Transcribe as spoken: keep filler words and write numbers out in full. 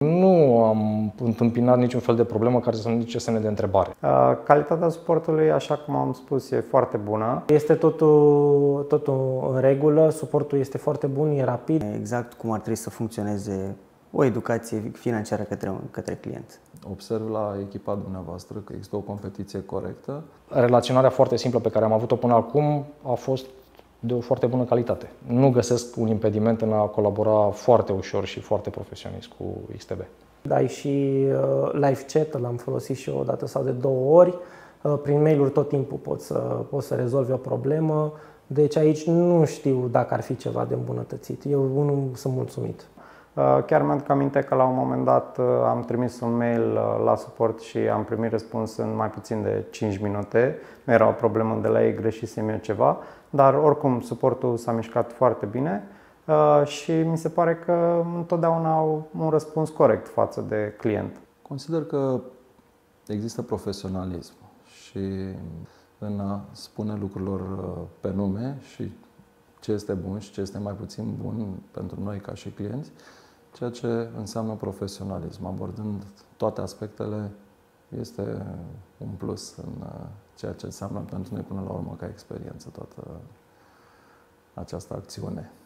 Nu am întâmpinat niciun fel de problemă care să nu ridice semne de întrebare. Calitatea suportului, așa cum am spus, e foarte bună. Este totul, totul în regulă, suportul este foarte bun, e rapid. Exact cum ar trebui să funcționeze o educație financiară către, către client. Observ la echipa dumneavoastră că există o competiție corectă. Relaționarea foarte simplă pe care am avut-o până acum a fost de o foarte bună calitate. Nu găsesc un impediment în a colabora foarte ușor și foarte profesionist cu X T B. Ai și uh, live chat, l-am folosit și eu o dată sau de două ori. Uh, prin mail-uri tot timpul poți să, poți să rezolvi o problemă. Deci aici nu știu dacă ar fi ceva de îmbunătățit. Eu unul sunt mulțumit. Chiar mi-aduc aminte că la un moment dat am trimis un mail la suport și am primit răspuns în mai puțin de cinci minute. Nu era o problemă de la ei, greșisem eu ceva, dar oricum suportul s-a mișcat foarte bine și mi se pare că întotdeauna au un răspuns corect față de client. Consider că există profesionalism și în a spune lucrurilor pe nume și ce este bun și ce este mai puțin bun pentru noi ca și clienți, ceea ce înseamnă profesionalism. Abordând toate aspectele, este un plus în ceea ce înseamnă pentru noi până la urmă ca experiență toată această acțiune.